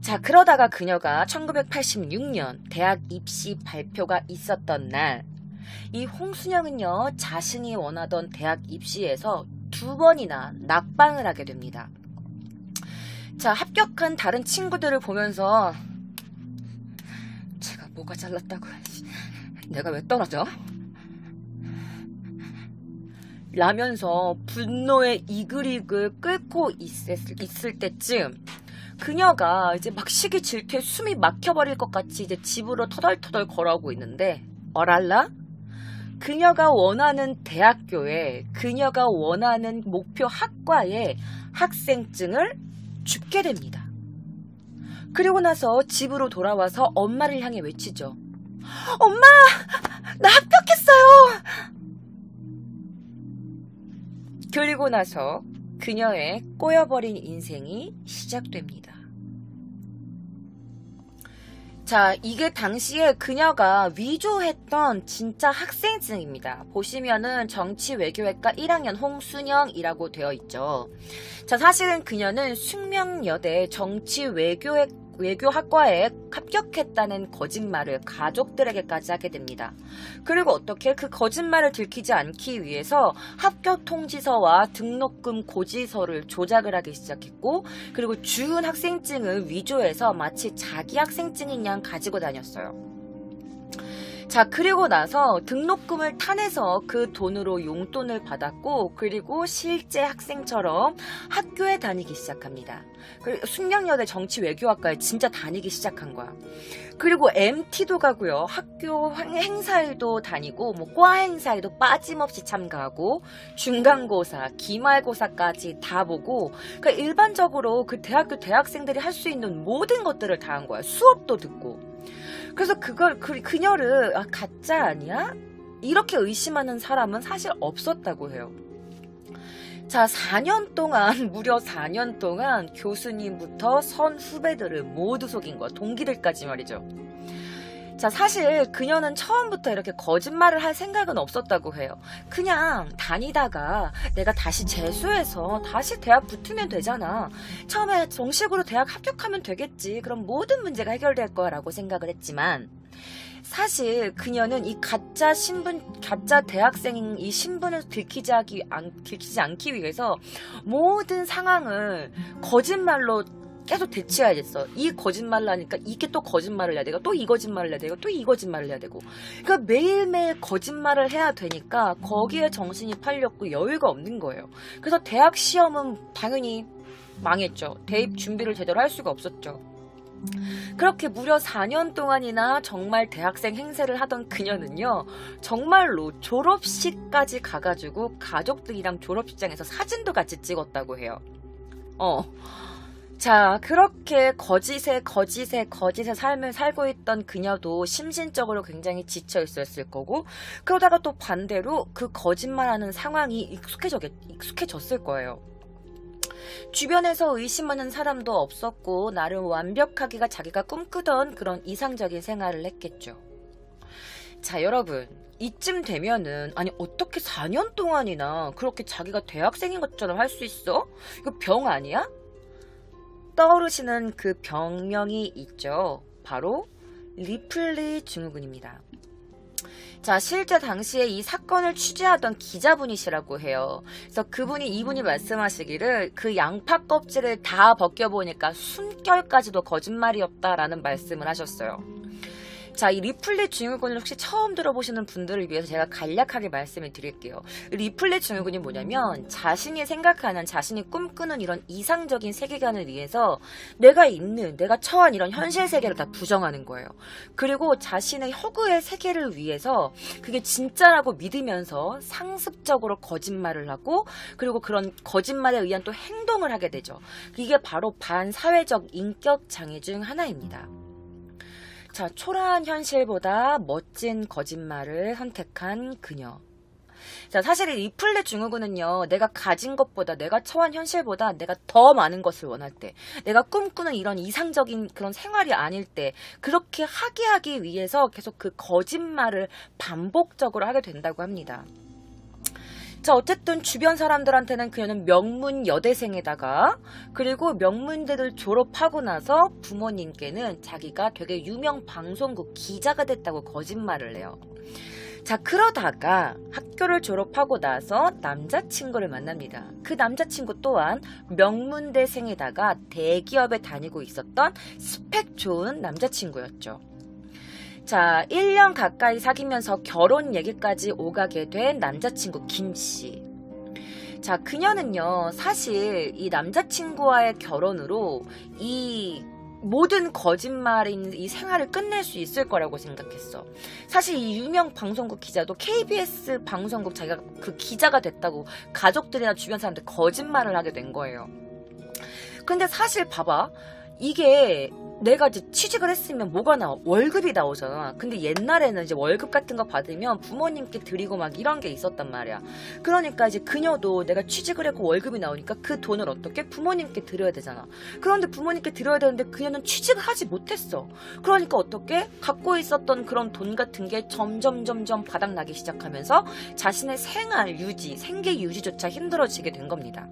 자, 그러다가 그녀가 1986년 대학 입시 발표가 있었던 날, 이 홍순영은요, 자신이 원하던 대학 입시에서 2번이나 낙방을 하게 됩니다. 자, 합격한 다른 친구들을 보면서 제가 뭐가 잘났다고, 내가 왜 떨어져? 라면서 분노의 이글이글 끓고 있을 때쯤 그녀가 이제 막 시기 질투에 숨이 막혀버릴 것 같이 이제 집으로 터덜터덜 걸어오고 있는데, 어랄라? 그녀가 원하는 대학교에, 그녀가 원하는 목표 학과에 학생증을 줍게 됩니다. 그리고 나서 집으로 돌아와서 엄마를 향해 외치죠. 엄마! 나 합격했어요! 그리고 나서 그녀의 꼬여버린 인생이 시작됩니다. 자, 이게 당시에 그녀가 위조했던 진짜 학생증입니다. 보시면은 정치외교학과 1학년 홍순영이라고 되어 있죠. 자, 사실은 그녀는 숙명여대 정치외교학과에 합격했다는 거짓말을 가족들에게까지 하게 됩니다. 그리고 어떻게 그 거짓말을 들키지 않기 위해서 합격 통지서와 등록금 고지서를 조작을 하기 시작했고, 그리고 주운 학생증을 위조해서 마치 자기 학생증인 양 가지고 다녔어요. 자, 그리고 나서 등록금을 타내서 그 돈으로 용돈을 받았고, 그리고 실제 학생처럼 학교에 다니기 시작합니다. 그리고 숙명여대 정치외교학과에 진짜 다니기 시작한 거야. 그리고 MT도 가고요, 학교 행사에도 다니고, 뭐 과 행사에도 빠짐없이 참가하고, 중간고사, 기말고사까지 다 보고, 그러니까 일반적으로 그 대학교 대학생들이 할 수 있는 모든 것들을 다 한 거야. 수업도 듣고. 그래서 그녀를 가짜 아니야? 이렇게 의심하는 사람은 사실 없었다고 해요. 자, 4년 동안, 무려 4년 동안 교수님부터 선 후배들을 모두 속인 거야. 동기들까지 말이죠. 자, 사실 그녀는 처음부터 이렇게 거짓말을 할 생각은 없었다고 해요. 그냥 다니다가 내가 다시 재수해서 다시 대학 붙으면 되잖아. 처음에 정식으로 대학 합격하면 되겠지. 그럼 모든 문제가 해결될 거야 라고 생각을 했지만, 사실 그녀는 이 가짜 신분, 가짜 대학생인 이 신분을 들키지 않기 위해서 모든 상황을 거짓말로 계속 대치해야 됐어. 이 거짓말을 하니까 이게 또 거짓말을 해야 되고, 또 이 거짓말을 해야 되고, 또 이 거짓말을 해야 되고. 그러니까 매일매일 거짓말을 해야 되니까 거기에 정신이 팔렸고 여유가 없는 거예요. 그래서 대학 시험은 당연히 망했죠. 대입 준비를 제대로 할 수가 없었죠. 그렇게 무려 4년 동안이나 정말 대학생 행세를 하던 그녀는요, 정말로 졸업식까지 가가지고 가족들이랑 졸업식장에서 사진도 같이 찍었다고 해요. 자, 그렇게 거짓의 삶을 살고 있던 그녀도 심신적으로 굉장히 지쳐 있었을 거고, 그러다가 또 반대로 그 거짓말하는 상황이 익숙해졌을 거예요. 주변에서 의심하는 사람도 없었고, 나름 완벽하기가 자기가 꿈꾸던 그런 이상적인 생활을 했겠죠. 자, 여러분, 이쯤 되면은, 아니 어떻게 4년 동안이나 그렇게 자기가 대학생인 것처럼 할 수 있어? 이거 병 아니야? 떠오르시는 그 병명이 있죠. 바로 리플리 증후군입니다. 자, 실제 당시에 이 사건을 취재하던 기자분이시라고 해요. 그래서 이분이 말씀하시기를 그 양파 껍질을 다 벗겨보니까 숨결까지도 거짓말이었다라는 말씀을 하셨어요. 자, 이 리플리 증후군을 혹시 처음 들어보시는 분들을 위해서 제가 간략하게 말씀을 드릴게요. 리플리 증후군이 뭐냐면, 자신이 생각하는, 자신이 꿈꾸는 이런 이상적인 세계관을 위해서 내가 처한 이런 현실 세계를 다 부정하는 거예요. 그리고 자신의 허구의 세계를 위해서 그게 진짜라고 믿으면서 상습적으로 거짓말을 하고, 그리고 그런 거짓말에 의한 또 행동을 하게 되죠. 이게 바로 반사회적 인격 장애 중 하나입니다. 자, 초라한 현실보다 멋진 거짓말을 선택한 그녀. 자, 사실 이 리플리 증후군은요, 내가 가진 것보다, 내가 처한 현실보다 내가 더 많은 것을 원할 때, 내가 꿈꾸는 이런 이상적인 그런 생활이 아닐 때, 그렇게 하기 위해서 계속 그 거짓말을 반복적으로 하게 된다고 합니다. 자, 어쨌든 주변 사람들한테는 그녀는 명문 여대생에다가 그리고 명문대를 졸업하고 나서 부모님께는 자기가 되게 유명 방송국 기자가 됐다고 거짓말을 해요. 자, 그러다가 학교를 졸업하고 나서 남자친구를 만납니다. 그 남자친구 또한 명문대생에다가 대기업에 다니고 있었던 스펙 좋은 남자친구였죠. 자, 1년 가까이 사귀면서 결혼 얘기까지 오가게 된 남자친구 김씨. 자, 그녀는요, 사실 이 남자친구와의 결혼으로 이 모든 거짓말인 이 생활을 끝낼 수 있을 거라고 생각했어. 사실 이 유명 방송국 기자도 KBS 방송국 자기가 그 기자가 됐다고 가족들이나 주변 사람들 거짓말을 하게 된 거예요. 근데 사실 봐봐, 이게 내가 이제 취직을 했으면 뭐가 나와? 월급이 나오잖아. 근데 옛날에는 이제 월급 같은 거 받으면 부모님께 드리고 막 이런 게 있었단 말이야. 그러니까 이제 그녀도 내가 취직을 했고 월급이 나오니까 그 돈을 어떻게 부모님께 드려야 되잖아. 그런데 부모님께 드려야 되는데 그녀는 취직을 하지 못했어. 그러니까 어떻게? 갖고 있었던 그런 돈 같은 게 점점 바닥나기 시작하면서 자신의 생활 유지, 생계 유지조차 힘들어지게 된 겁니다.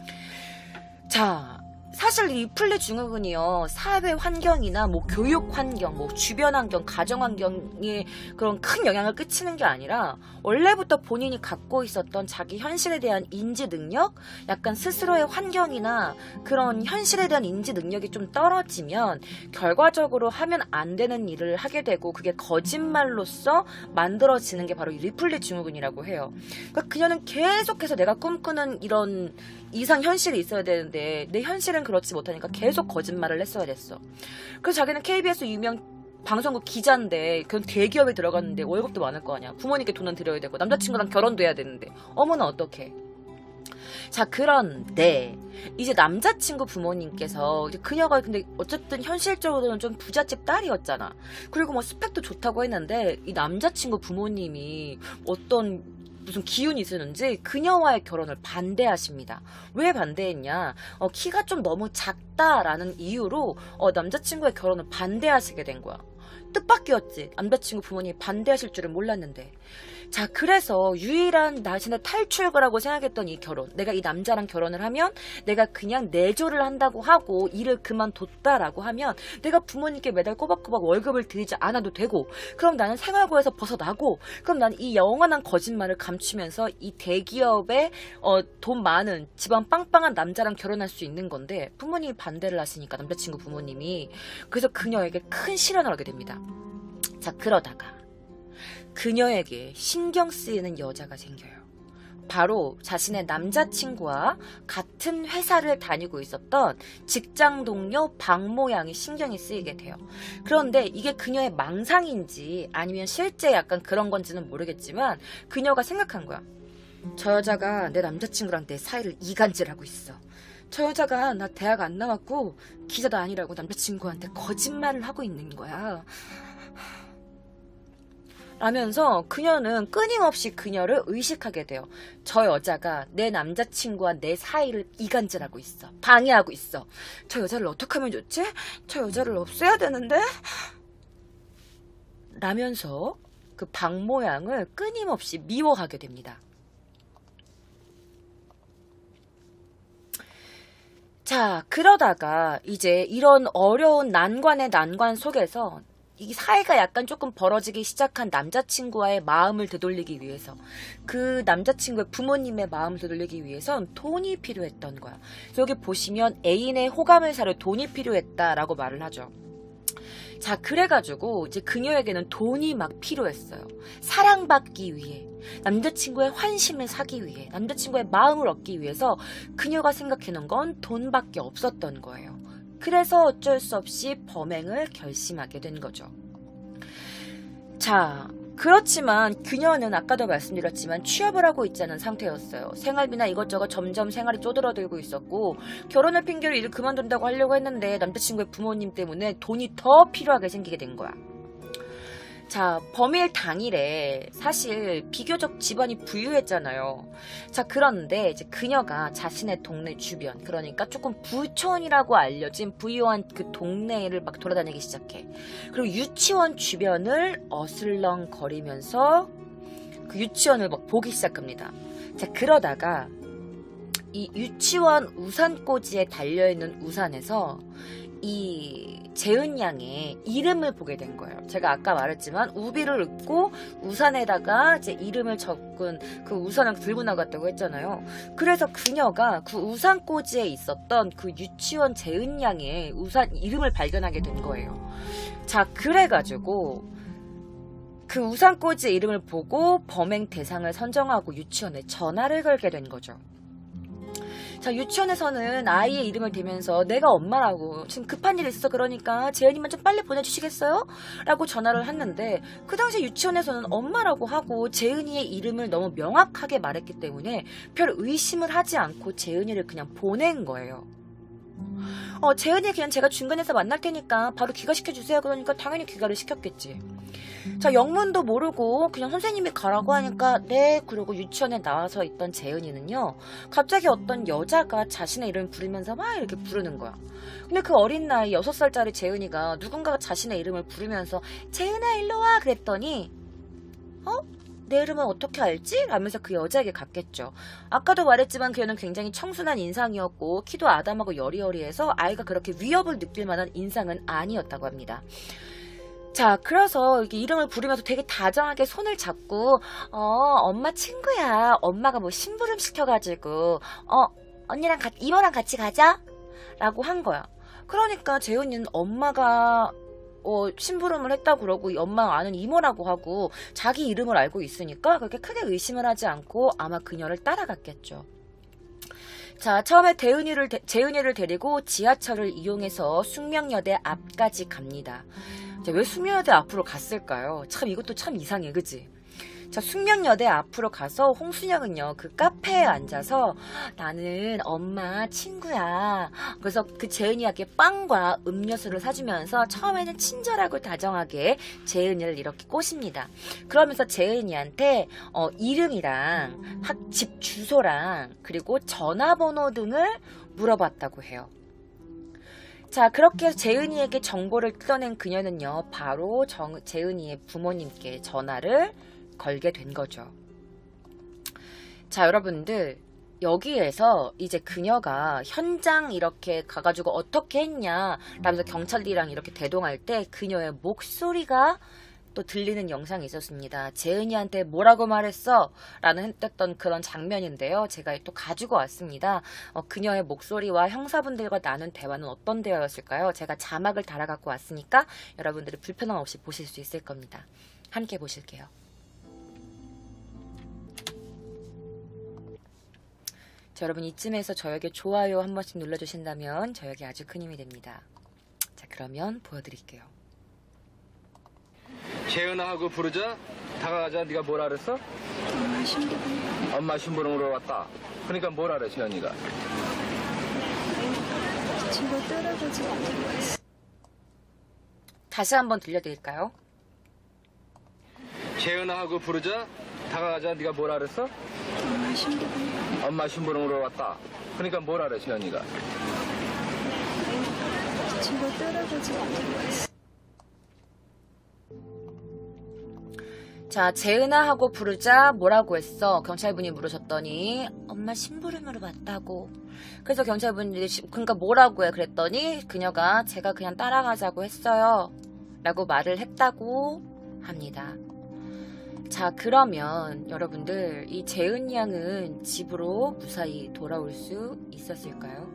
자, 사실 이 리플리 증후군이요, 사회 환경이나 뭐 교육 환경, 뭐 주변 환경, 가정 환경에 그런 큰 영향을 끼치는 게 아니라 원래부터 본인이 갖고 있었던 자기 현실에 대한 인지 능력, 약간 스스로의 환경이나 그런 현실에 대한 인지 능력이 좀 떨어지면 결과적으로 하면 안 되는 일을 하게 되고 그게 거짓말로써 만들어지는 게 바로 이 리플리 증후군이라고 해요. 그러니까 그녀는 계속해서 내가 꿈꾸는 이런 이상 현실이 있어야 되는데 내 현실은 그렇지 못하니까 계속 거짓말을 했어야 됐어. 그래서 자기는 KBS 유명 방송국 기자인데 그런 대기업에 들어갔는데 월급도 많을 거 아니야. 부모님께 돈은 드려야 되고 남자친구랑 결혼도 해야 되는데 어머나 어떡해. 자, 그런데 이제 남자친구 부모님께서 이제 그녀가 근데 어쨌든 현실적으로는 좀 부잣집 딸이었잖아. 그리고 뭐 스펙도 좋다고 했는데 이 남자친구 부모님이 어떤 무슨 기운이 있었는지 그녀와의 결혼을 반대하십니다. 왜 반대했냐? 키가 좀 너무 작다라는 이유로 남자친구의 결혼을 반대하시게 된 거야. 뜻밖이었지. 남자친구 부모님이 반대하실 줄은 몰랐는데. 자, 그래서 유일한 자신의 탈출구라고 생각했던 이 결혼, 내가 이 남자랑 결혼을 하면 내가 그냥 내조를 한다고 하고 일을 그만뒀다라고 하면 내가 부모님께 매달 꼬박꼬박 월급을 드리지 않아도 되고, 그럼 나는 생활고에서 벗어나고, 그럼 나는 이 영원한 거짓말을 감추면서 이 대기업에 돈 많은 집안 빵빵한 남자랑 결혼할 수 있는 건데 부모님이 반대를 하시니까 남자친구 부모님이, 그래서 그녀에게 큰 시련을 하게 됩니다. 자, 그러다가 그녀에게 신경 쓰이는 여자가 생겨요. 바로 자신의 남자친구와 같은 회사를 다니고 있었던 직장 동료 박모 양이 신경이 쓰이게 돼요. 그런데 이게 그녀의 망상인지 아니면 실제 약간 그런 건지는 모르겠지만 그녀가 생각한 거야. 저 여자가 내 남자친구랑 내 사이를 이간질하고 있어. 저 여자가 나 대학 안 나왔고 기자도 아니라고 남자친구한테 거짓말을 하고 있는 거야. 라면서 그녀는 끊임없이 그녀를 의식하게 돼요. 저 여자가 내 남자친구와 내 사이를 이간질하고 있어. 방해하고 있어. 저 여자를 어떻게 하면 좋지? 저 여자를 없애야 되는데? 라면서 그 박모 양을 끊임없이 미워하게 됩니다. 자, 그러다가 이제 이런 어려운 난관의 난관 속에서 이 사이가 약간 조금 벌어지기 시작한 남자친구와의 마음을 되돌리기 위해서, 그 남자친구의 부모님의 마음을 되돌리기 위해선 돈이 필요했던 거야. 여기 보시면 애인의 호감을 사려 돈이 필요했다라고 말을 하죠. 자, 그래가지고 이제 그녀에게는 돈이 막 필요했어요. 사랑받기 위해, 남자친구의 환심을 사기 위해, 남자친구의 마음을 얻기 위해서 그녀가 생각해놓은 건 돈밖에 없었던 거예요. 그래서 어쩔 수 없이 범행을 결심하게 된 거죠. 자, 그렇지만 그녀는 아까도 말씀드렸지만 취업을 하고 있지 않은 상태였어요. 생활비나 이것저것 점점 생활이 쪼들어들고 있었고, 결혼을 핑계로 일을 그만둔다고 하려고 했는데 남자친구의 부모님 때문에 돈이 더 필요하게 생기게 된 거야. 자, 범일 당일에 사실 비교적 집안이 부유했잖아요. 자, 그런데 이제 그녀가 자신의 동네 주변, 그러니까 조금 부촌이라고 알려진 부유한 그 동네를 막 돌아다니기 시작해. 그리고 유치원 주변을 어슬렁거리면서 그 유치원을 막 보기 시작합니다. 자, 그러다가 이 유치원 우산꽂이에 달려있는 우산에서 이 재은 양의 이름을 보게 된 거예요. 제가 아까 말했지만 우비를 입고 우산에다가 이제 이름을 적은 그 우산을 들고 나갔다고 했잖아요. 그래서 그녀가 그 우산꽂이에 있었던 그 유치원 재은 양의 우산 이름을 발견하게 된 거예요. 자, 그래가지고 그 우산꽂이의 이름을 보고 범행 대상을 선정하고 유치원에 전화를 걸게 된 거죠. 자, 유치원에서는 아이의 이름을 대면서 내가 엄마라고 지금 급한 일이 있어서 그러니까 재은이만 좀 빨리 보내주시겠어요? 라고 전화를 했는데 그 당시 유치원에서는 엄마라고 하고 재은이의 이름을 너무 명확하게 말했기 때문에 별 의심을 하지 않고 재은이를 그냥 보낸 거예요. 재은이 그냥 제가 중간에서 만날 테니까 바로 귀가시켜주세요. 그러니까 당연히 귀가를 시켰겠지. 자, 영문도 모르고 그냥 선생님이 가라고 하니까 네, 그러고 유치원에 나와서 있던 재은이는요, 갑자기 어떤 여자가 자신의 이름을 부르면서 막 이렇게 부르는 거야. 근데 그 어린 나이 6살짜리 재은이가 누군가가 자신의 이름을 부르면서 재은아 일로 와 그랬더니 내 이름은 어떻게 알지? 라면서 그 여자에게 갔겠죠. 아까도 말했지만 그녀는 굉장히 청순한 인상이었고 키도 아담하고 여리여리해서 아이가 그렇게 위협을 느낄 만한 인상은 아니었다고 합니다. 자, 그래서 이렇게 이름을 부르면서 되게 다정하게 손을 잡고 엄마 친구야. 엄마가 뭐 심부름 시켜가지고 언니랑 이모랑 같이 가자 라고 한 거야. 그러니까 재은이는 엄마가 심부름을 했다고 그러고 엄마가 아는 이모라고 하고 자기 이름을 알고 있으니까 그렇게 크게 의심을 하지 않고 아마 그녀를 따라갔겠죠. 자, 처음에 재은이를 데리고 지하철을 이용해서 숙명여대 앞까지 갑니다. 자, 왜 숙명여대 앞으로 갔을까요? 참 이것도 참 이상해, 그치? 자, 숙명여대 앞으로 가서 홍순영은요, 그 카페에 앉아서 나는 엄마 친구야. 그래서 그 재은이에게 빵과 음료수를 사주면서 처음에는 친절하고 다정하게 재은이를 이렇게 꼬십니다. 그러면서 재은이한테 이름이랑 집 주소랑 그리고 전화번호 등을 물어봤다고 해요. 자, 그렇게 해서 재은이에게 정보를 뜯어낸 그녀는요, 바로 재은이의 부모님께 전화를 걸게 된 거죠. 자, 여러분들, 여기에서 이제 그녀가 현장 이렇게 가가지고 어떻게 했냐 라면서 경찰들이랑 이렇게 대동할 때 그녀의 목소리가 또 들리는 영상이 있었습니다. 재은이한테 뭐라고 말했어? 라는 했던 그런 장면인데요. 제가 또 가지고 왔습니다. 그녀의 목소리와 형사분들과 나눈 대화는 어떤 대화였을까요? 제가 자막을 달아갖고 왔으니까 여러분들이 불편함 없이 보실 수 있을 겁니다. 함께 보실게요. 자, 여러분 이쯤에서 저에게 좋아요 한 번씩 눌러주신다면 저에게 아주 큰 힘이 됩니다. 자, 그러면 보여드릴게요. 재은아하고 부르자. 다가가자. 네가 뭐라 그랬어? 엄마 심부름. 엄마 심부름으로 왔다. 그러니까 뭐라 그래 재은이가? 제가 따라가지 못했어. 다시 한번 들려드릴까요? 재은아하고 부르자. 다가가자. 네가 뭐라 그랬어? 엄마 심부름. 엄마 심부름으로 왔다. 그러니까 뭐라 그래 재은이가? 제가 따라가지 못했어. 자, 재은아하고 부르자 뭐라고 했어? 경찰분이 물으셨더니 엄마 심부름으로 왔다고. 그래서 경찰분들이 그러니까 뭐라고 해? 그랬더니 그녀가 제가 그냥 따라가자고 했어요 라고 말을 했다고 합니다. 자, 그러면 여러분들 이 재은 양은 집으로 무사히 돌아올 수 있었을까요?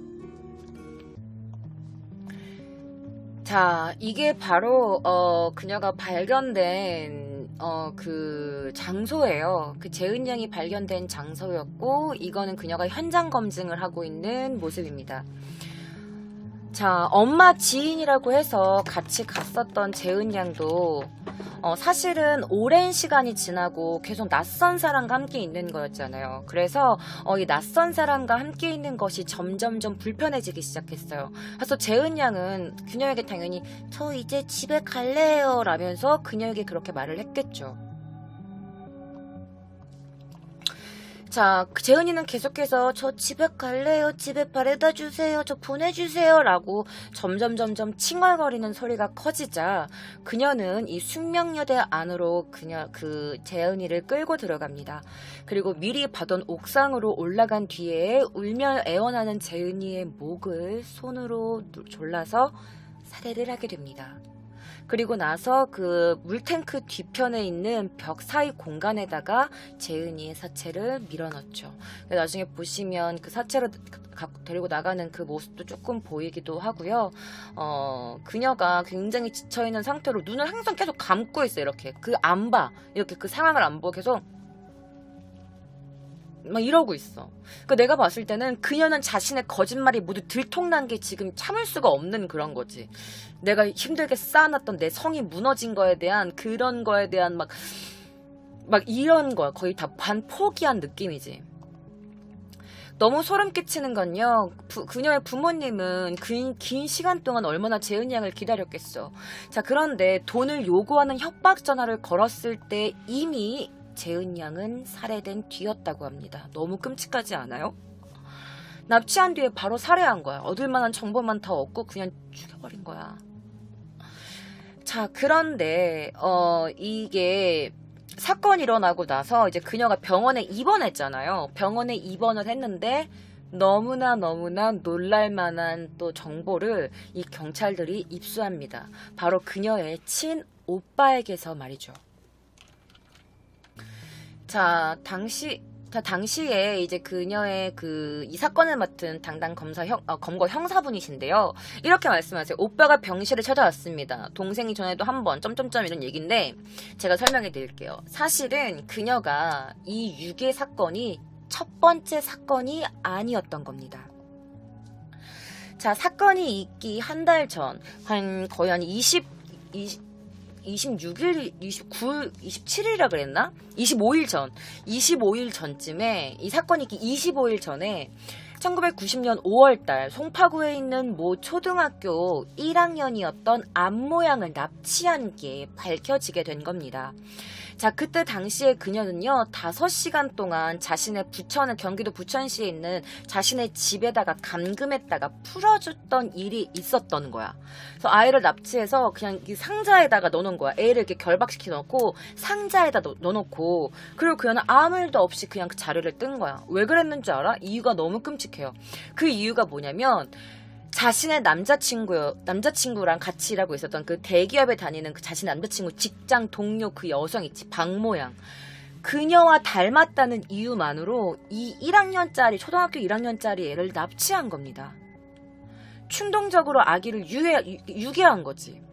자, 이게 바로 그녀가 발견된 그 장소예요. 그 재은 양이 발견된 장소였고 이거는 그녀가 현장 검증을 하고 있는 모습입니다. 자, 엄마 지인이라고 해서 같이 갔었던 재은 양도 사실은 오랜 시간이 지나고 계속 낯선 사람과 함께 있는 거였잖아요. 그래서 이 낯선 사람과 함께 있는 것이 점점점 불편해지기 시작했어요. 그래서 재은 양은 그녀에게 당연히 저 이제 집에 갈래요 라면서 그녀에게 그렇게 말을 했겠죠. 자, 재은이는 계속해서 저 집에 갈래요. 집에 바래다 주세요. 저 보내주세요. 라고 점점 칭얼거리는 소리가 커지자 그녀는 이 숙명여대 안으로 그 재은이를 끌고 들어갑니다. 그리고 미리 받은 옥상으로 올라간 뒤에 울며 애원하는 재은이의 목을 손으로 졸라서 살해를 하게 됩니다. 그리고 나서 그 물탱크 뒤편에 있는 벽 사이 공간에다가 재은이의 사체를 밀어넣죠. 나중에 보시면 그 사체를 데리고 나가는 그 모습도 조금 보이기도 하고요. 그녀가 굉장히 지쳐있는 상태로 눈을 항상 계속 감고 있어요. 이렇게 안 봐. 이렇게 그 상황을 안 보고 계속 막 이러고 있어. 그러니까 내가 봤을 때는 그녀는 자신의 거짓말이 모두 들통난 게 지금 참을 수가 없는 그런 거지. 내가 힘들게 쌓아놨던 내 성이 무너진 거에 대한 그런 거에 대한 막 이런 거야. 거의 다 반포기한 느낌이지. 너무 소름 끼치는 건요. 그녀의 부모님은 긴 시간 동안 얼마나 재은이 양을 기다렸겠어. 자, 그런데 돈을 요구하는 협박 전화를 걸었을 때 이미 재은 양은 살해된 뒤였다고 합니다. 너무 끔찍하지 않아요? 납치한 뒤에 바로 살해한 거야. 얻을 만한 정보만 더 얻고 그냥 죽여버린 거야. 자, 그런데 이게 사건이 일어나고 나서 이제 그녀가 병원에 입원했잖아요. 병원에 입원을 했는데 너무나 놀랄만한 또 정보를 이 경찰들이 입수합니다. 바로 그녀의 친오빠에게서 말이죠. 자, 당시에 이제 그녀의 이 사건을 맡은 담당 검거 형사분이신데요. 이렇게 말씀하세요. 오빠가 병실에 찾아왔습니다. 동생이 전에도 한번 점점점 이런 얘기인데 제가 설명해 드릴게요. 사실은 그녀가 이 유괴 사건이 첫 번째 사건이 아니었던 겁니다. 자, 사건이 있기 한 달 전, 거의 한 26일, 29일, 27일이라 그랬나? 25일 전쯤에, 이 사건이 있기 25일 전에 1990년 5월달 송파구에 있는 모 초등학교 1학년이었던 앞모양을 납치한 게 밝혀지게 된 겁니다. 자, 그때 당시에 그녀는요 5시간 동안 자신의 경기도 부천시에 있는 자신의 집에다가 감금했다가 풀어줬던 일이 있었던 거야. 그래서 아이를 납치해서 그냥 이 상자에다가 넣어놓은 거야. 애를 이렇게 결박시켜 넣고 상자에다 넣어놓고, 그리고 그녀는 아무 일도 없이 그냥 그 자리를 뜬 거야. 왜 그랬는지 알아? 이유가 너무 끔찍해요. 그 이유가 뭐냐면 자신의 남자친구랑 같이 일하고 있었던 그 대기업에 다니는 그 자신의 남자친구 직장 동료 그 여성 있지, 박모양. 그녀와 닮았다는 이유만으로 이 초등학교 1학년짜리 애를 납치한 겁니다. 충동적으로 아기를 유괴한 거지.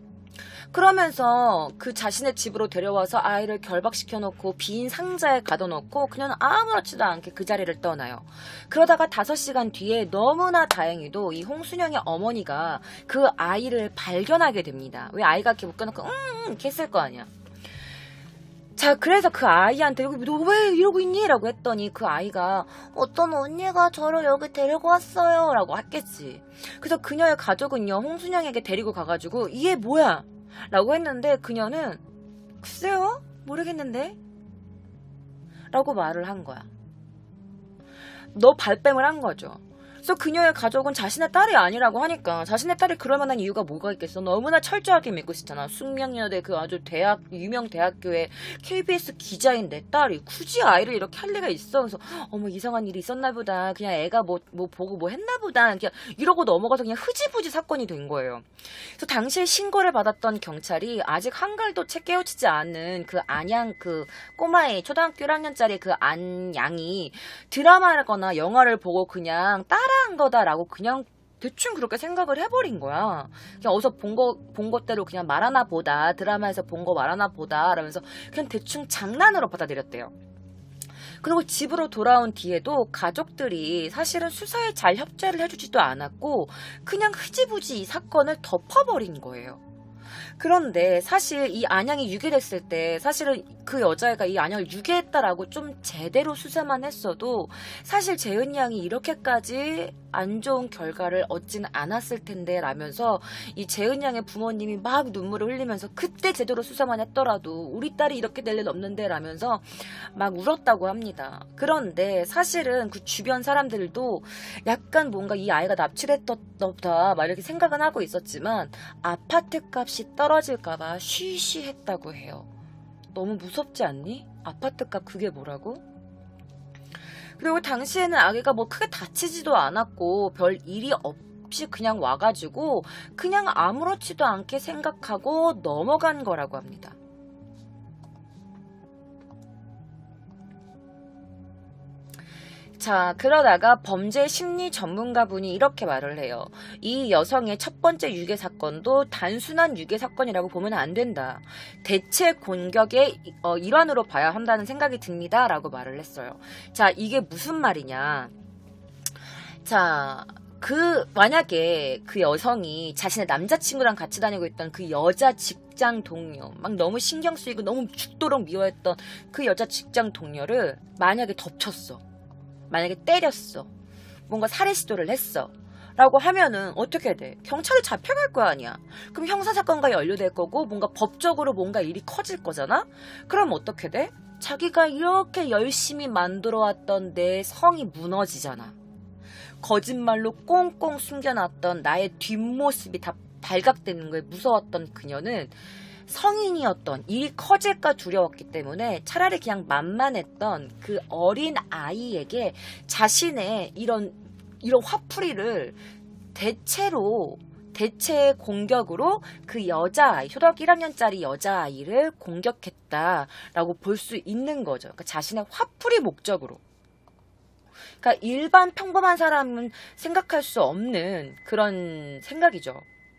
그러면서 그 자신의 집으로 데려와서 아이를 결박시켜놓고 빈 상자에 가둬놓고 그녀는 아무렇지도 않게 그 자리를 떠나요. 그러다가 5시간 뒤에 너무나 다행히도 이 홍순영의 어머니가 그 아이를 발견하게 됩니다. 왜 아이가 이렇게 묶여놓고 이렇게 했을 거 아니야. 자, 그래서 그 아이한테 너 왜 이러고 있니? 라고 했더니 그 아이가 어떤 언니가 저를 여기 데리고 왔어요 라고 했겠지. 그래서 그녀의 가족은요 홍순영에게 데리고 가가지고 이게 뭐야? 라고 했는데 그녀는 글쎄요? 모르겠는데? 라고 말을 한 거야. 너 발뺌을 한 거죠. 그래서 그녀의 가족은 자신의 딸이 아니라고 하니까 자신의 딸이 그럴 만한 이유가 뭐가 있겠어. 너무나 철저하게 믿고 있었잖아. 숙명여대 그 아주 유명 대학교의 KBS 기자인 내 딸이 굳이 아이를 이렇게 할 리가 있어. 그래서 어머 이상한 일이 있었나 보다. 그냥 애가 뭐 보고 뭐 했나 보다. 그냥 이러고 넘어가서 그냥 흐지부지 사건이 된 거예요. 그래서 당시에 신고를 받았던 경찰이 아직 한글도 채 깨우치지 않은 그 안양 그 꼬마의 초등학교 1학년짜리 그 안양이 드라마거나 영화를 보고 그냥 따라한 거다라고 그냥 대충 그렇게 생각을 해버린 거야. 그냥 어디서 본 것대로 그냥 말하나 보다, 드라마에서 본 거 말하나 보다 라면서 그냥 대충 장난으로 받아들였대요. 그리고 집으로 돌아온 뒤에도 가족들이 사실은 수사에 잘 협조를 해주지도 않았고 그냥 흐지부지 이 사건을 덮어버린 거예요. 그런데 사실 이 안양이 유괴됐을 때 사실은 그 여자애가 이 안양을 유괴했다라고 좀 제대로 수사만 했어도 사실 재은이 양이 이렇게까지 안 좋은 결과를 얻지는 않았을 텐데 라면서 이 재은이 양의 부모님이 막 눈물을 흘리면서 그때 제대로 수사만 했더라도 우리 딸이 이렇게 될 일 없는데 라면서 막 울었다고 합니다. 그런데 사실은 그 주변 사람들도 약간 뭔가 이 아이가 납치됐다 막 이렇게 생각은 하고 있었지만 아파트 값이 떨어질까봐 쉬쉬했다고 해요. 너무 무섭지 않니? 아파트 값 그게 뭐라고? 그리고 당시에는 아기가 뭐 크게 다치지도 않았고 별 일이 없이 그냥 와가지고 그냥 아무렇지도 않게 생각하고 넘어간 거라고 합니다. 자, 그러다가 범죄 심리 전문가분이 이렇게 말을 해요. 이 여성의 첫 번째 유괴 사건도 단순한 유괴 사건이라고 보면 안 된다. 대체 공격의 일환으로 봐야 한다는 생각이 듭니다. 라고 말을 했어요. 자, 이게 무슨 말이냐. 자, 만약에 그 여성이 자신의 남자친구랑 같이 다니고 있던 그 여자 직장 동료, 막 너무 신경 쓰이고 너무 죽도록 미워했던 그 여자 직장 동료를 만약에 덮쳤어. 만약에 때렸어. 뭔가 살해 시도를 했어. 라고 하면은 어떻게 돼? 경찰에 잡혀갈 거 아니야. 그럼 형사사건과 연루될 거고 뭔가 법적으로 뭔가 일이 커질 거잖아? 그럼 어떻게 돼? 자기가 이렇게 열심히 만들어왔던 내 성이 무너지잖아. 거짓말로 꽁꽁 숨겨놨던 나의 뒷모습이 다 발각되는 거에 무서웠던 그녀는 성인이었던 일이 커질까 두려웠기 때문에 차라리 그냥 만만했던 그 어린 아이에게 자신의 이런 화풀이를 대체 공격으로 그 여자아이, 초등학교 1학년짜리 여자아이를 공격했다라고 볼 수 있는 거죠. 그러니까 자신의 화풀이 목적으로. 그러니까 일반 평범한 사람은 생각할 수 없는 그런 생각이죠.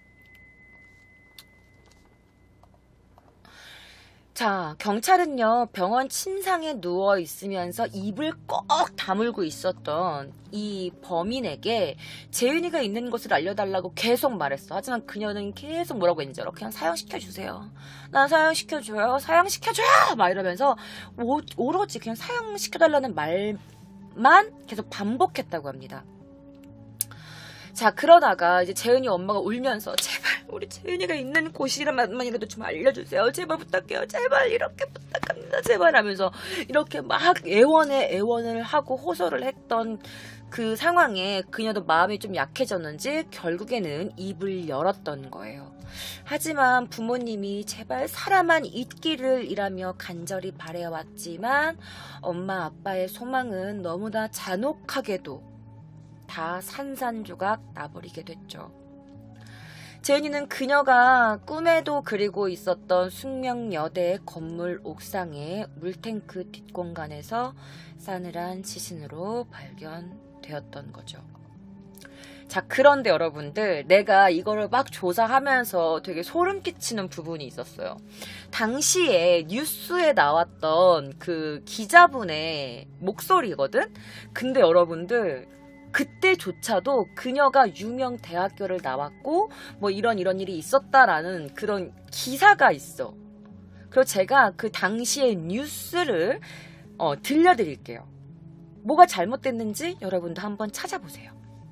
자, 경찰은요, 병원 침상에 누워 있으면서 입을 꼭 다물고 있었던 이 범인에게 재윤이가 있는 곳을 알려달라고 계속 말했어. 하지만 그녀는 계속 뭐라고 했는지 알아? 그냥 사형시켜주세요. 난 사형시켜줘요. 사형시켜줘요! 막 이러면서 오로지 그냥 사형시켜달라는 말만 계속 반복했다고 합니다. 자, 그러다가 이제 재은이 엄마가 울면서 제발 우리 재은이가 있는 곳이라만이라도 좀 알려주세요. 제발 부탁해요. 제발 이렇게 부탁합니다. 제발 하면서 이렇게 막 애원을 하고 호소를 했던 그 상황에 그녀도 마음이 좀 약해졌는지 결국에는 입을 열었던 거예요. 하지만 부모님이 제발 살아만 있기를 이라며 간절히 바래왔지만 엄마 아빠의 소망은 너무나 잔혹하게도 다 산산조각 나버리게 됐죠. 재은이는 그녀가 꿈에도 그리고 있었던 숙명여대 건물 옥상의 물탱크 뒷공간에서 싸늘한 시신으로 발견되었던 거죠. 자, 그런데 여러분들, 내가 이거를 막 조사하면서 되게 소름 끼치는 부분이 있었어요. 당시에 뉴스에 나왔던 그 기자분의 목소리거든? 근데 여러분들, 그때조차도 그녀가 유명 대학교를 나왔고 뭐 이런 일이 있었다라는 그런 기사가 있어. 그리고 제가 그 당시의 뉴스를 들려드릴게요. 뭐가 잘못됐는지 여러분도 한번 찾아보세요.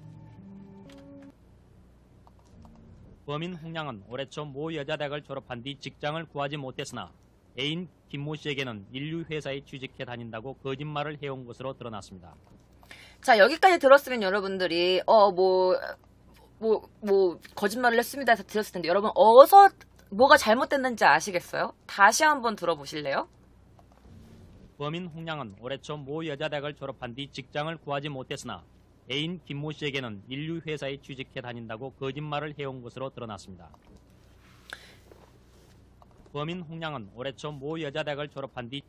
범인 홍량은 올해 초 모 여자대학을 졸업한 뒤 직장을 구하지 못했으나 애인 김모 씨에게는 인류회사에 취직해 다닌다고 거짓말을 해온 것으로 드러났습니다. 자, 여기까지 들었으면 여러분들이 거짓말을 했습니다 해서 들었을 텐데 여러분 어서 뭐가 잘못됐는지 아시겠어요? 다시 한번 들어보실래요? 범인 홍량은 올해 초 모 여자대학을 졸업한 뒤 직장을 구하지 못했으나 애인 김모 씨에게는 인류회사에 취직해 다닌다고 거짓말을 해온 것으로 드러났습니다. 범인 홍량은 올해 초 모 여자대학을 졸업한 뒤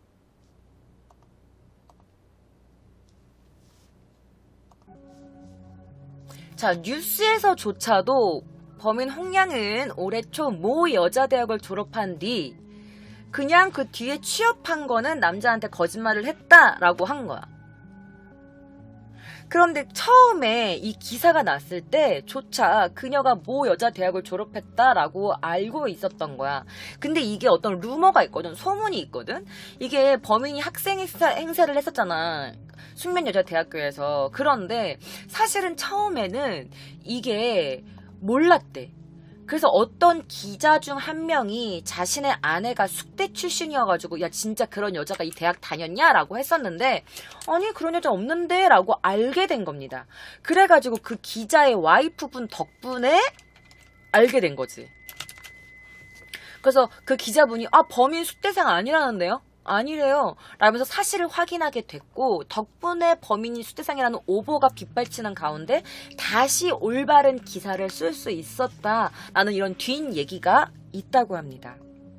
자, 뉴스에서조차도 범인 홍량은 올해 초 모 여자대학을 졸업한 뒤 그냥 그 뒤에 취업한 거는 남자한테 거짓말을 했다라고 한 거야. 그런데 처음에 이 기사가 났을 때조차 그녀가 모 여자 대학을 졸업했다라고 알고 있었던 거야. 근데 이게 어떤 루머가 있거든. 소문이 있거든. 이게 범인이 학생 행세를 했었잖아. 숙면 여자 대학교에서. 그런데 사실은 처음에는 이게 몰랐대. 그래서 어떤 기자 중 한 명이 자신의 아내가 숙대 출신이어가지고 야 진짜 그런 여자가 이 대학 다녔냐라고 했었는데 아니 그런 여자 없는데 라고 알게 된 겁니다. 그래가지고 그 기자의 와이프분 덕분에 알게 된 거지. 그래서 그 기자분이 아 범인 숙대생 아니라는데요? 아니래요. 라면서 사실을 확인하게 됐고 덕분에 범인이 숙대생이라는 오보가 빗발치는 가운데 다시 올바른 기사를 쓸 수 있었다라는 이런 뒷얘기가 있다고 합니다.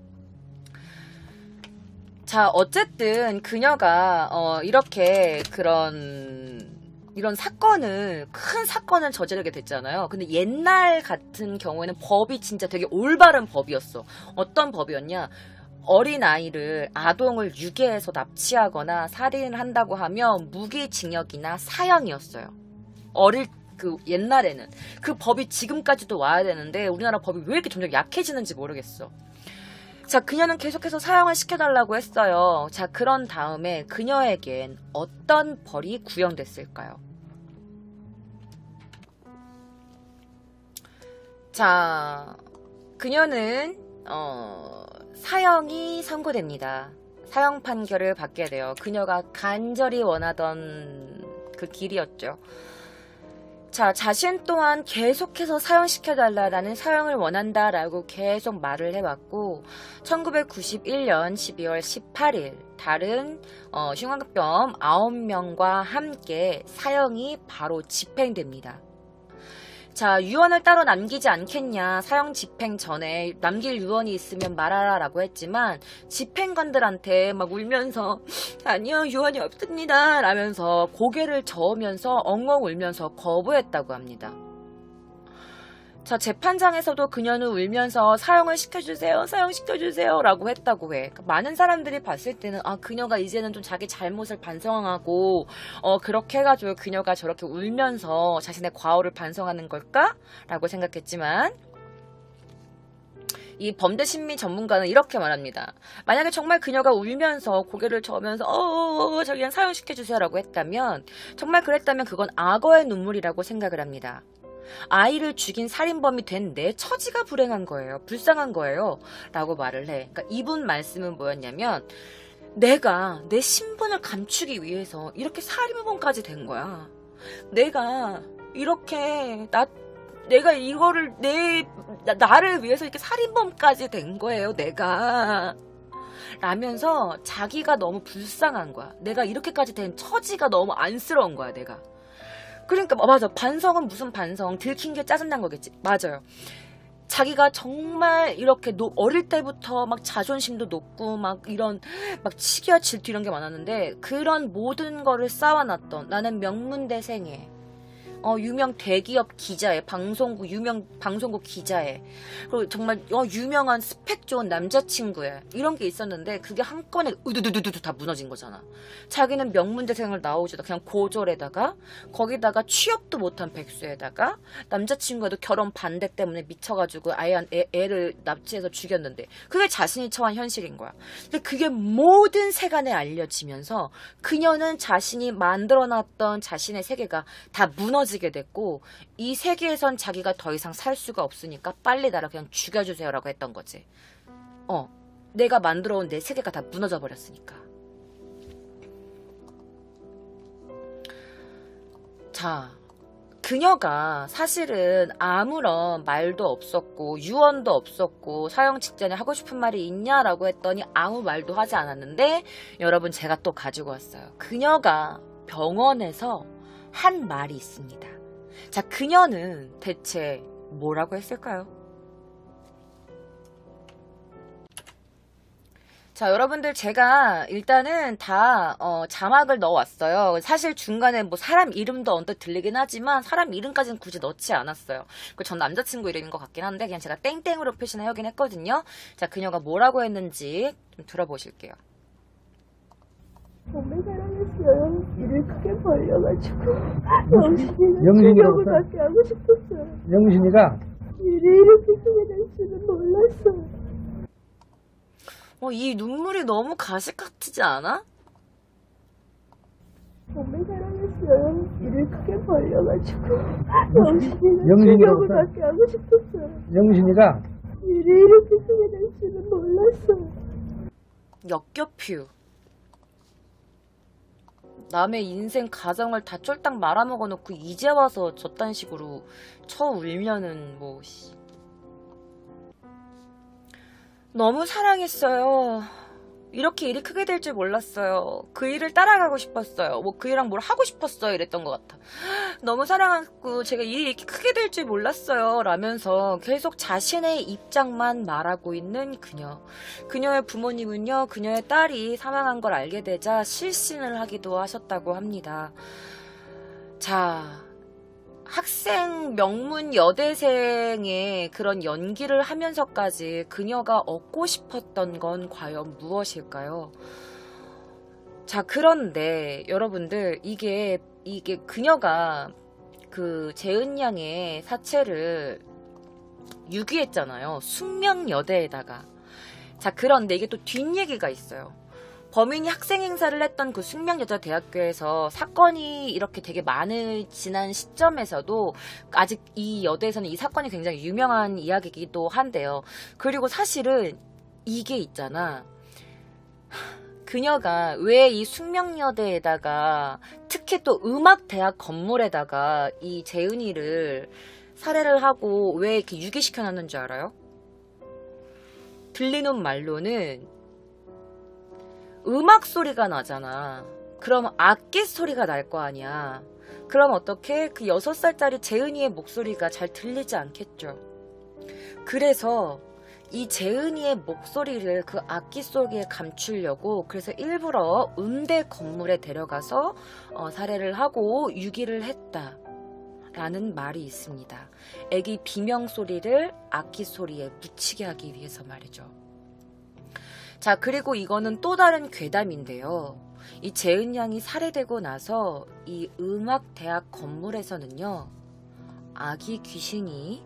자, 어쨌든 그녀가 이렇게 이런 큰 사건을 저지르게 됐잖아요. 근데 옛날 같은 경우에는 법이 진짜 되게 올바른 법이었어. 어떤 법이었냐? 어린아이를 아동을 유괴해서 납치하거나 살인을 한다고 하면 무기징역이나 사형이었어요. 옛날에는. 그 법이 지금까지도 와야 되는데 우리나라 법이 왜 이렇게 점점 약해지는지 모르겠어. 자, 그녀는 계속해서 사형을 시켜달라고 했어요. 자, 그런 다음에 그녀에겐 어떤 벌이 구형됐을까요? 자, 그녀는 사형이 선고됩니다. 사형 판결을 받게 돼요. 그녀가 간절히 원하던 그 길이었죠. 자, 자신 또한 계속해서 사형시켜달라라는 사형을 원한다라고 계속 말을 해왔고 1991년 12월 18일 다른 흉악범 9명과 함께 사형이 바로 집행됩니다. 자, 유언을 따로 남기지 않겠냐. 사형 집행 전에 남길 유언이 있으면 말하라 라고 했지만 집행관들한테 막 울면서 아니요 유언이 없습니다 라면서 고개를 저으면서 엉엉 울면서 거부했다고 합니다. 자, 재판장에서도 그녀는 울면서 사형을 시켜주세요, 사형시켜주세요 라고 했다고 해. 많은 사람들이 봤을 때는 아 그녀가 이제는 좀 자기 잘못을 반성하고 그렇게 해가지고 그녀가 저렇게 울면서 자신의 과오를 반성하는 걸까? 라고 생각했지만 이 범죄심리 전문가는 이렇게 말합니다. 만약에 정말 그녀가 울면서 고개를 저으면서 저기는 사형시켜주세요 라고 했다면 정말 그랬다면 그건 악어의 눈물이라고 생각을 합니다. 아이를 죽인 살인범이 된 내 처지가 불행한 거예요. 불쌍한 거예요. 라고 말을 해. 그러니까 이분 말씀은 뭐였냐면 내가 내 신분을 감추기 위해서 이렇게 살인범까지 된 거야. 내가 이렇게 내가 이거를 나를 위해서 이렇게 살인범까지 된 거예요. 내가. 라면서 자기가 너무 불쌍한 거야. 내가 이렇게까지 된 처지가 너무 안쓰러운 거야. 내가. 그러니까 맞아. 반성은 무슨 반성. 들킨 게 짜증난 거겠지. 맞아요. 자기가 정말 이렇게 어릴 때부터 막 자존심도 높고 막 이런 막 치기와 질투 이런 게 많았는데 그런 모든 거를 쌓아놨던 나는 명문대생에 유명 대기업 기자에 유명 방송국 기자에 그리고 정말 유명한 스펙 좋은 남자친구에 이런 게 있었는데 그게 한꺼번에 우두두두두 다 무너진 거잖아. 자기는 명문대생을 나오지도 그냥 고졸에다가 거기다가 취업도 못한 백수에다가 남자친구도 결혼 반대 때문에 미쳐가지고 아예 애를 납치해서 죽였는데 그게 자신이 처한 현실인 거야. 근데 그게 모든 세간에 알려지면서 그녀는 자신이 만들어놨던 자신의 세계가 다 무너지게 됐고 이 세계에선 자기가 더 이상 살 수가 없으니까 빨리 나를 그냥 죽여주세요 라고 했던 거지. 내가 만들어온 내 세계가 다 무너져 버렸으니까. 자, 그녀가 사실은 아무런 말도 없었고 유언도 없었고 사형 직전에 하고 싶은 말이 있냐라고 했더니 아무 말도 하지 않았는데 여러분 제가 또 가지고 왔어요. 그녀가 병원에서 한 말이 있습니다. 자, 그녀는 대체 뭐라고 했을까요? 자, 여러분들 제가 일단은 다 자막을 넣어왔어요. 사실 중간에 뭐 사람 이름도 언뜻 들리긴 하지만 사람 이름까지는 굳이 넣지 않았어요. 전 남자친구 이름인 것 같긴 한데 그냥 제가 땡땡으로 표시는 하긴 했거든요. 자, 그녀가 뭐라고 했는지 좀 들어보실게요. 정말 사랑했어요. 이를 크게 벌려가지고 영신이가 영신이라고 죽여고밖에 하고 싶었어요. 영신이가 일이 이렇게 크게 될 줄은 몰랐어요. 이 눈물이 너무 가식 같지 않아? 정말 사랑했어요. 일을 크게 벌려가지고 영신이가 영신이라고 죽여고밖에 하고 싶었어요. 영신이가 일이 이렇게 크게 될 줄은 몰랐어요. 역겹휴. 남의 인생 가정을 다 쫄딱 말아먹어놓고 이제 와서 저딴 식으로 쳐 울면은 뭐 너무 사랑했어요. 이렇게 일이 크게 될 줄 몰랐어요. 그 일을 따라가고 싶었어요. 뭐 그 일이랑 뭘 하고 싶었어요. 이랬던 것 같아. 너무 사랑하고 제가 일이 이렇게 크게 될 줄 몰랐어요. 라면서 계속 자신의 입장만 말하고 있는 그녀. 그녀의 부모님은요. 그녀의 딸이 사망한 걸 알게 되자 실신을 하기도 하셨다고 합니다. 자, 학생 명문 여대생의 그런 연기를 하면서까지 그녀가 얻고 싶었던 건 과연 무엇일까요? 자, 그런데 여러분들 이게 그녀가 그 재은 양의 사체를 유기했잖아요. 숙명여대에다가. 자, 그런데 이게 또 뒷얘기가 있어요. 범인이 학생 행사를 했던 그 숙명여자대학교에서 사건이 이렇게 되게 많아지는 시점에서도 아직 이 여대에서는 이 사건이 굉장히 유명한 이야기이기도 한데요. 그리고 사실은 이게 있잖아. 그녀가 왜 이 숙명여대에다가 특히 또 음악대학 건물에다가 이 재은이를 살해를 하고 왜 이렇게 유기시켜놨는 줄 알아요? 들리는 말로는 음악 소리가 나잖아. 그럼 악기 소리가 날 거 아니야. 그럼 어떻게 그 6살짜리 재은이의 목소리가 잘 들리지 않겠죠. 그래서 이 재은이의 목소리를 그 악기 속에 감추려고 그래서 일부러 음대 건물에 데려가서 살해를 하고 유기를 했다. 라는 말이 있습니다. 애기 비명 소리를 악기 소리에 묻히게 하기 위해서 말이죠. 자, 그리고 이거는 또 다른 괴담인데요. 이 재은 양이 살해되고 나서 이 음악대학 건물에서는요, 아기 귀신이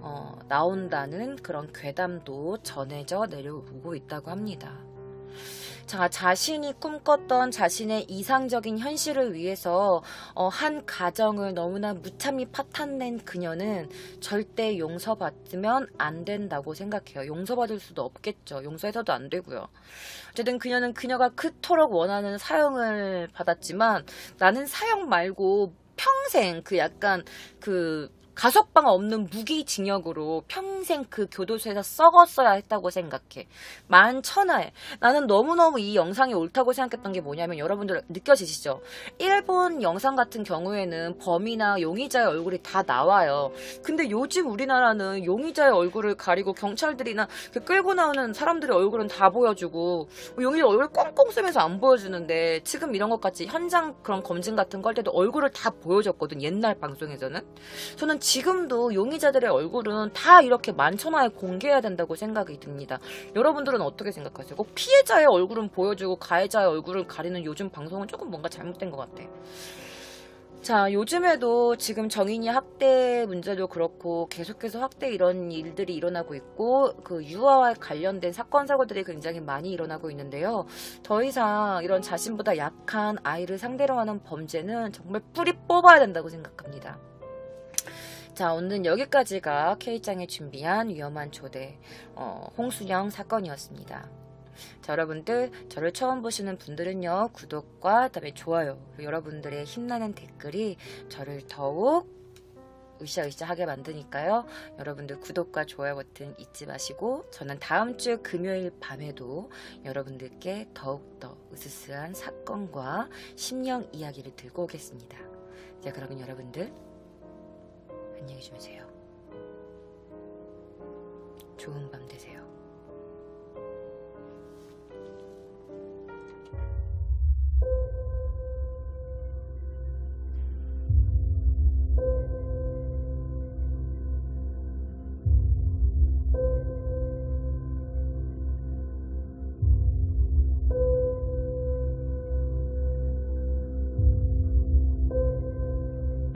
나온다는 그런 괴담도 전해져 내려오고 있다고 합니다. 자, 자신이 꿈꿨던 자신의 이상적인 현실을 위해서 한 가정을 너무나 무참히 파탄낸 그녀는 절대 용서받으면 안 된다고 생각해요. 용서받을 수도 없겠죠. 용서해서도 안 되고요. 어쨌든 그녀는 그녀가 그토록 원하는 사형을 받았지만 나는 사형 말고 평생 그 약간 그 가석방 없는 무기징역으로 평생 그 교도소에서 썩었어야 했다고 생각해. 만천하에. 나는 너무너무 이 영상이 옳다고 생각했던 게 뭐냐면 여러분들 느껴지시죠? 일본 영상 같은 경우에는 범이나 용의자의 얼굴이 다 나와요. 근데 요즘 우리나라는 용의자의 얼굴을 가리고 경찰들이나 끌고 나오는 사람들의 얼굴은 다 보여주고 용의자 얼굴 꽁꽁 쓰면서 안 보여주는데 지금 이런 것같이 현장 그런 검증 같은 거 할 때도 얼굴을 다 보여줬거든. 옛날 방송에서는. 저는 지금도 용의자들의 얼굴은 다 이렇게 만천하에 공개해야 된다고 생각이 듭니다. 여러분들은 어떻게 생각하세요? 꼭 피해자의 얼굴은 보여주고 가해자의 얼굴을 가리는 요즘 방송은 조금 뭔가 잘못된 것 같아. 자, 요즘에도 지금 정인이 학대 문제도 그렇고 계속해서 학대 이런 일들이 일어나고 있고 그 유아와 관련된 사건 사고들이 굉장히 많이 일어나고 있는데요. 더 이상 이런 자신보다 약한 아이를 상대로 하는 범죄는 정말 뿌리 뽑아야 된다고 생각합니다. 자, 오늘은 여기까지가 K짱이 준비한 위험한 초대 홍순영 사건이었습니다. 자, 여러분들 저를 처음 보시는 분들은요, 구독과 그다음에 좋아요, 여러분들의 힘나는 댓글이 저를 더욱 으쌰으쌰하게 만드니까요. 여러분들 구독과 좋아요 버튼 잊지 마시고 저는 다음 주 금요일 밤에도 여러분들께 더욱더 으스스한 사건과 심령 이야기를 들고 오겠습니다. 자, 그러면 여러분들 안녕히 주무세요. 좋은 밤 되세요.